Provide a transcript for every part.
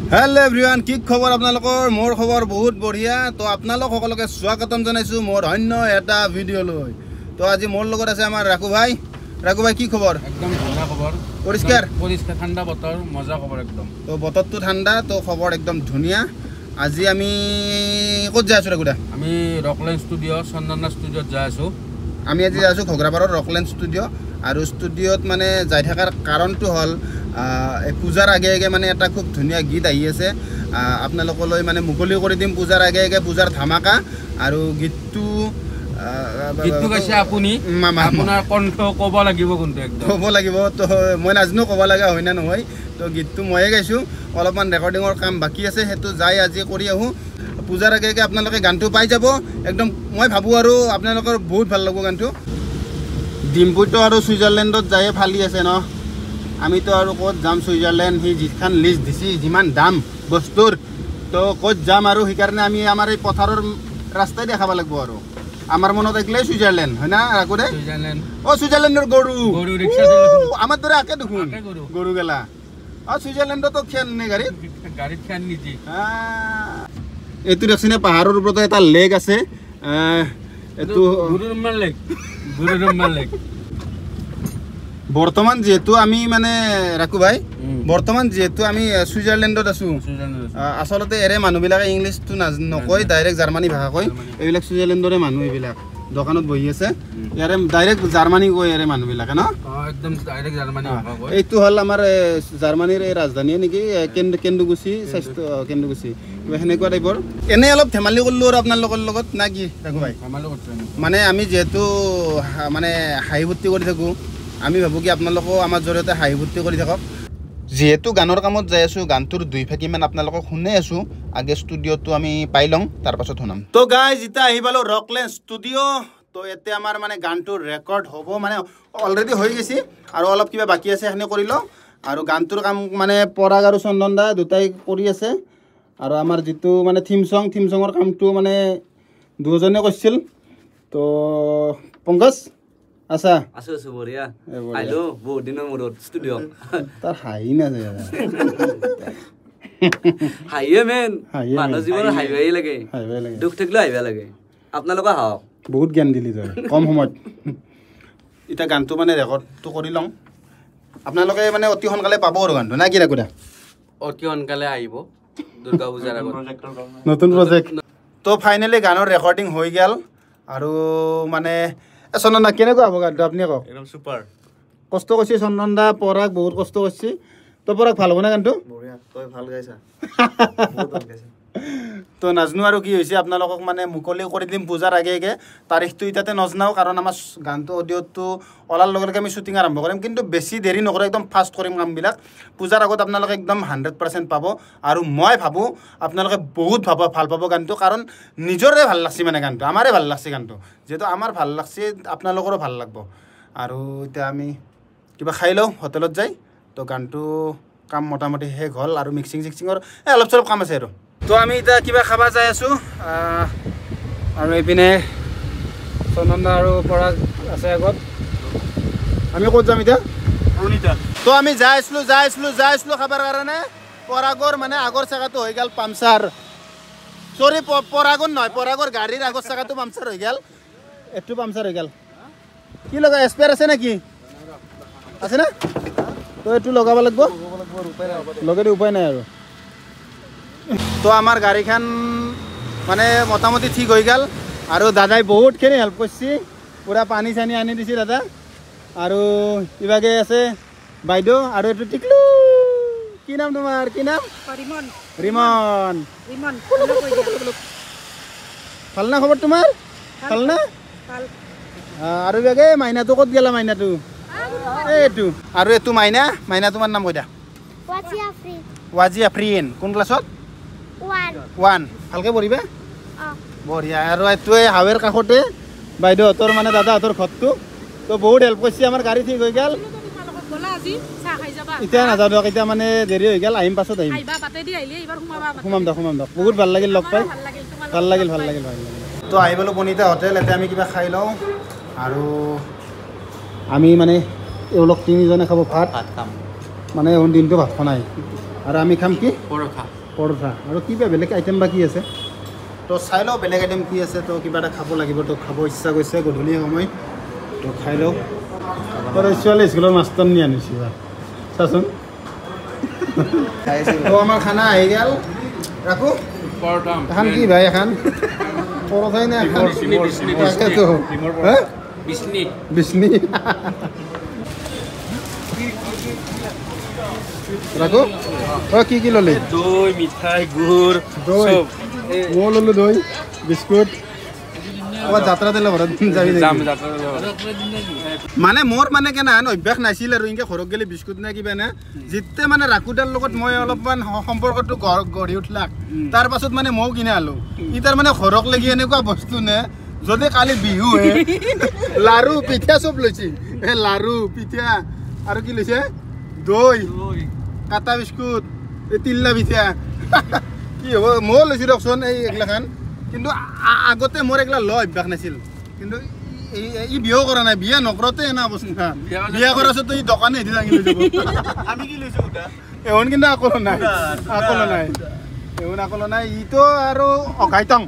hello everyone কি খবৰ আপোনালোকৰ মোৰ খবৰ বহুত বঢ়িয়া তো আপোনালোক সকলোকে স্বাগতম জনাইছো মোৰ অন্য এটা ভিডিও লৈ তো আজি মোৰ লগত আছে আমাৰ ৰাকু ভাই কি খবৰ একদম ধুনীয়া খবৰ পৰিষ্কাৰ ঠাণ্ডা বতৰ মজা খবৰ একদম তো বতৰটো ঠাণ্ডা তো খবৰ একদম ধুনীয়া আজি আমি ক'ত যাই আছো ৰাকুদা আমি ৰকলেণ্ড ষ্টুডিও চন্দনা ষ্টুডিওত যাই আছো আমি আজি যাই আছো ঘগৰাপাৰৰ ৰকলেণ্ড ষ্টুডিও আৰু ষ্টুডিওত মানে যাই থাকাৰ কাৰণটো হ'ল পূজাৰ আগে আগে মানে এটা খুব ধুনীয়া গীত আহি আছে আপোনালোকলৈ মানে মুকলি কৰি দিম পূজাৰ আগে আগে পূজাৰ ধামাকা আৰু গীতটো কৈছে আপুনি আপোনাৰ কণ্ঠ ক'ব লাগিব কোনটো একদম ক'ব লাগিব তো মই নাজানো ক'ব লগা হয় না নহয় তো গীতটো ময়ে গাইছোঁ অলপমান ৰেকৰ্ডিঙৰ কাম বাকী আছে সেইটো যাই আজি কৰি আহোঁ পূজাৰ আগে আগে আপোনালোকে গানটো পাই যাব একদম মই ভাবোঁ আৰু আপোনালোকৰ বহুত ভাল লাগিব গানটো ডিম্পুটো আৰু ছুইজাৰলেণ্ডত যায়ে ফালি আছে ন আমিতো আৰু ক'ত যাম ছুইজাৰলেণ্ড সি যিখন লিষ্ট দিছি যিমান দাম বস্তুৰ তো ক'ত যাম আৰু সেইকাৰণে আমি আমাৰ এই পথাৰৰ ৰাস্তাই দেখাব লাগিব আৰু আমাৰ মনত একলাই ছুইজাৰলেণ্ড হয় না ৰাকুদে ছুইজাৰলেণ্ডৰ গৰু আমাৰ দৰে আকে দেখোন গৰু গেলা ছুইজাৰলেণ্ডতো খেন নে গাড়ীত খেন নিজি এইটো দেখছিনে পাহাৰৰ ওপৰত এটা লেক আছে এইটো লেক বৰ্তমান যেহেতু আমি মানে ৰাকু ভাই বৰ্তমান যেহেতু আমি ছুইজাৰলেণ্ডত আছো আচলতে এৰে মানুহবিলাকে ইংলিছটো নকয় ডাইৰেক্ট জাৰ্মানী ভাষা কয় এইবিলাক ছুইজাৰলেণ্ডৰে মানুহ এইবিলাক দোকানত বহি আছে ইয়াৰে ডাইৰেক্ট জাৰ্মানী কয় এৰে মানুহবিলাকে ন একদম ডাইৰেক্ট জাৰ্মানী ভাষা কয় এইটো হ'ল আমাৰ জাৰ্মানীৰ এই ৰাজধানীয়ে নেকি কেন্দুগুচি কেন্দুগুচি কিবা সেনেকুৱা টাইপৰ এনেই অলপ ধেমালি কৰিলোঁ আৰু আপোনালোকৰ লগত না কি ৰাকু ভাই মানে আমি যিহেতু মানে হাঁহি ফূৰ্তি কৰি থাকোঁ আমি ভাবোঁ কি আপোনালোকেও আমাৰ জৰিয়তে হাঁহি ফূৰ্তি কৰি থাকক যেহেতু গানৰ কামত যাই আছোঁ গানটোৰ দুই ফাঁকিমান আপোনালোকক শুনাই আছোঁ আগে ষ্টুডিঅ'টো আমি পাই লওঁ তাৰপাছত শুনাম তো গাইজ এতিয়া আহি পালোঁ ৰকলেণ্ড ষ্টুডিঅ' তো এতিয়া আমাৰ মানে গানটোৰ ৰেকৰ্ড হ'ব মানে অলৰেডি হৈ গৈছে আৰু অলপ কিবা বাকী আছে সেইখিনি কৰি লওঁ আৰু গানটোৰ কাম মানে পৰাগ আৰু চন্দন দা দুটাই কৰি আছে আৰু আমাৰ যিটো মানে থিম চঙৰ কামটো মানে দুজনে কৰিছিল তো পংকজ আছা আছো বঢ়িয়া আইলো বহুত দিনৰ মূৰত ষ্টুডিঅ তাৰ হাঁহি নাযায় হাঁহিয়ে মেইন মানুহ জীৱনৰ হাঁহিবই লাগে দুখ থাকিলেও হাঁহিব লাগে আপোনালোকে হাঁহক বহুত জ্ঞান দিলি তই কম সময়ত এতিয়া গানটো মানে ৰেকৰ্ডটো কৰি লওঁ আপোনালোকে মানে অতি সোনকালে পাব আৰু গানটো না কি ৰাকুদা অতি সোনকালে আহিব দুৰ্গা পূজাৰ আগত নতুন প্ৰজেক্ট তো ফাইনেলি গানৰ ৰেকৰ্ডিং হৈ গ'ল আৰু মানে চন্দন দা কেনেকুৱা হ'ব গানটো আপুনি কওক একদম ছুপাৰ কষ্ট কৰিছে চন্দন দা পৰাগ বহুত কষ্ট কৰিছে তো পৰাগ ভাল হ'ব না গানটো বঢ়িয়া তই ভাল গাইছা তো নাজানো আৰু কি হৈছে আপোনালোকক মানে মুকলি কৰি দিম পূজাৰ আগে আগে তাৰিখটো এতিয়াতে নজনাওঁ কাৰণ আমাৰ গানটো অডিঅ'টো ওলাৰ লগে লগে আমি শ্বুটিং আৰম্ভ কৰিম কিন্তু বেছি দেৰি নকৰোঁ একদম ফাষ্ট কৰিম কামবিলাক পূজাৰ আগত আপোনালোকে একদম 100% পাব আৰু মই ভাবোঁ আপোনালোকে বহুত ভাল পাব গানটো কাৰণ নিজৰে ভাল লাগছে মানে গানটো আমাৰে ভাল লাগছে গানটো যিহেতু আমাৰ ভাল লাগছে আপোনালোকৰো ভাল লাগব আৰু এতিয়া আমি কিবা খাই লওঁ হোটেলত যাই তো গানটো কাম মোটামুটি শেষ হ'ল আৰু মিক্সিঙৰ অলপ চলপ কাম আছে আৰু তো আমি এতিয়া কিবা খাব যাই আছোঁ আৰু এইপিনে চন্দন আৰু পৰাগ আছে আগত আমি ক'ত যাম এতিয়া তো আমি যাই আছিলোঁ খাবৰ কাৰণে পৰাগৰ মানে আগৰ চাকাটো হৈ গ'ল পামচাৰ চৰি পৰাগৰ নহয় পৰাগৰ গাড়ীৰ আগৰ চাকাটো পামচাৰ হৈ গ'ল এইটো পামচাৰ হৈ গ'ল কি লগা স্পেয়াৰ আছে নেকি আছে না তো এইটো লগাব লাগিব লগতে উপায় নাই আৰু তো আমাৰ গাড়ীখন মানে মোটামুটি ঠিক হৈ গ'ল আৰু দাদাই বহুতখিনি হেল্প কৰিছে পূৰা পানী চানী আনি দিছে দাদা আৰু কিবাকে আছে বাইদেউ আৰু এইটো টিকলু কি নাম তোমাৰ কি নাম ৰিমন ভাল না খবৰ তোমাৰ ভাল না আৰু কিবাকে মাইনাটো ক'ত গ'লা মাইনাটো এইটো আৰু এইটো মাইনা তোমাৰ নাম কৈ দিয়া ৱাজি আফ্ৰিন কোন ক্লাছত 1 ভালকৈ পঢ়িবা বঢ়িয়া আৰু এইটোৱে হাৱেৰ কাষতে বাইদেউহঁতৰ মানে দাদাহঁতৰ ঘৰটো তো বহুত হেল্প কৰিছে আমাৰ গাড়ী ঠিক হৈ গ'ল এতিয়া নাযাওঁ দিয়ক এতিয়া মানে দেৰি হৈ গ'ল আহিম পাছত আহিম সোমাম দিয়ক বহুত ভাল লাগিল লগ পাই ভাল লাগিল তো আহি পালোঁ বনিতা হোটেল এতিয়া আমি কিবা খাই লওঁ আৰু আমি মানে এওঁলোক তিনিজনে খাব ভাত খাম মানে দিনটো ভাত খোৱা নাই আৰু আমি খাম কি পৰঠা পৰঠা আৰু কিবা বেলেগ আইটেম বা কি আছে তো চাই লওঁ বেলেগ আইটেম কি আছে তো কিবা এটা খাব লাগিব তো খাব ইচ্ছা গৈছে গধূলি সময় তো খাই লওঁ তোৰ ছোৱালী স্কুলৰ মাষ্টৰ নি আনিছোঁ চাচোন তো আমাৰ খানা আহি গ'ল ৰাখোঁ পৰঠা এখন কি ভাই এখন পৰঠাই নে এখন বিষ্ণি ৰাখো কি ল'লি দৈ মিঠাই গুড় দৈ মই ল'লোঁ দৈ বিস্কুট ক'ৰবাত যাত্ৰাতে ঘৰত যাবি মানে মোৰ মানে কেনেহেন অভ্যাস নাছিল আৰু এনেকৈ ঘৰত গ'লে বিস্কুট নে কিবা নে যেতিয়া মানে ৰাকুদাৰ লগত মই অলপমান সম্পৰ্কটো গঢ়ি উঠলাক তাৰ পাছত মানে ময়ো কিনে আলোঁ ই তাৰ মানে ঘৰক লাগি এনেকুৱা বস্তু নে যদি কালি বিহু হে লাৰু পিঠা চব লৈছে এই লাৰু পিঠা আৰু কি লৈছে দৈ কাটা বিস্কুট এই তিল্লা পিঠা কি হ'ব ময়ো লৈছোঁ দিয়কচোন এই এইগিলাখান কিন্তু আগতে মোৰ এইগিলা ল অভ্যাস নাছিল কিন্তু ই বিয়াও কৰা নাই বিয়া নকৰোঁতে এনে অৱস্থা বিয়া কৰাৰ পিছতো ই দোকানে এদি দাঙি লৈ যাব আমি কি লৈছোঁ এহোন কিন্তু আকলো নাই এহোন আকলো নাই ইটো আৰু অঘাইটং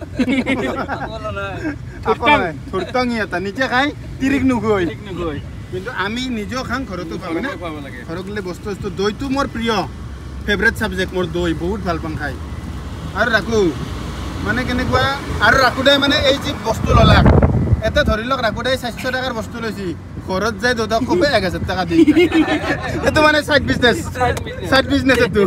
আকলো নাই থুৰটং ই এটা নিজে খাই তিৰিক নুগৈ কিন্তু আমি নিজেও খাওঁ ঘৰতো খাওঁ মানে ঘৰত গ'লে বস্তু দৈটো মোৰ প্ৰিয় ফেভৰেট ছাবজেক্ট মোৰ দৈ বহুত ভাল পাওঁ খাই আৰু ৰাখোঁ মানে কেনেকুৱা আৰু ৰাখোঁদাই মানে এই যি বস্তু ল'লাক এটা ধৰি লওক ৰাখোঁদাই 400 টকাৰ বস্তু লৈছি ঘৰত যাই দেউতাক ক'বে 1000 টকা দি এইটো মানে চাইড বিজনেছ এইটো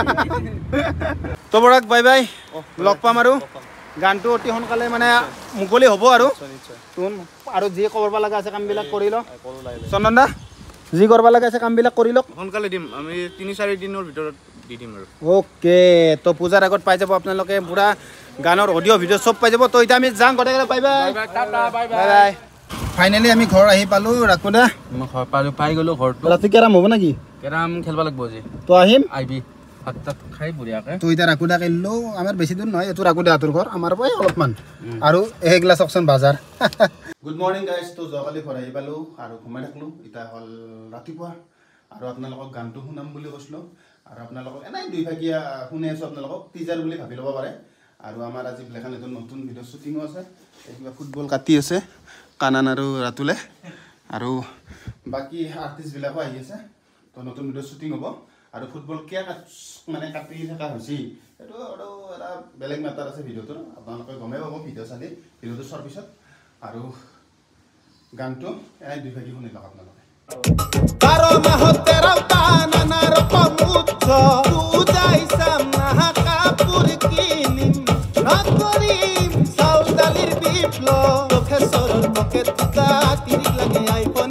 তো বৰাক বাই বাই লগ পাম আৰু গানটো অতি সোনকালে মানে মুকলি হ'ব আৰু তোন আৰু যি কৰিব লগা আছে কামবিলাক কৰি ল চন্দন দা যি কৰিব লগা আছে কামবিলাক কৰি লওক সোনকালে দিম আমি 3-4 দিনৰ ভিতৰত দি দিম আৰু ওকে তো পূজাৰ আগত পাই যাব আপোনালোকে পুৰা গানৰ অডিঅ' ভিডিঅ' চব পাই যাব তো এতিয়া আমি যাওঁ গোটেইকেইটা বাই বাই ফাইনেলি আমি ঘৰ আহি পালোঁ ৰাকুদা পাই গ'লোঁ ঘৰটো ৰাতি কেৰাম হ'ব নেকি কেৰাম খেলিব লাগিব আজি তো আহিম আহিবি ভাত তাত খাই বঢ়িয়াকৈ তো এতিয়া ৰাকুদা খেলিলোঁ আমাৰ বেছি দূৰ নহয় এইটো ৰাকুদা হাতৰ ঘৰ আমাৰ পৰাই অলপমান আৰু সেইগিলা চাওকচোন বাজাৰ গুড মৰ্ণিং গাইজ তো যোৱাকালি ঘৰ আহি পালোঁ আৰু ঘুমাই থাকিলোঁ এতিয়া হ'ল ৰাতিপুৱা আৰু আপোনালোকক গানটো শুনাম বুলি কৈছিলোঁ আৰু আপোনালোকক এনেই 2 ভাগিয়া শুনি আছোঁ আপোনালোকক টিজাৰ বুলি ভাবি ল'ব পাৰে আৰু আমাৰ আজি ব্লেক এণ্ড হোৱাইটৰ নতুন ভিডিঅ' শ্বুটিঙো আছে এই কিবা ফুটবল কাটি আছে কানান আৰু ৰাতুলে আৰু বাকী আৰ্টিষ্টবিলাকো আহি আছে তো নতুন ভিডিঅ' শ্বুটিং হ'ব আৰু ফুটবল কিয় মানে কাটি থকা হৈছে সেইটো আৰু এটা বেলেগ মেটাৰ আছে ভিডিঅ'টোৰ আপোনালোকে গমেই পাব ভিডিঅ' চালি ভিডিঅ'টো চোৱাৰ পিছত আৰু গানটো এই 2 ভাগি শুনি লওক আপোনালোকে Caro mahotera banana pamucho Udai samna kapurkini Nakorim saudalir biplo Profesor toke tuta tirik lagi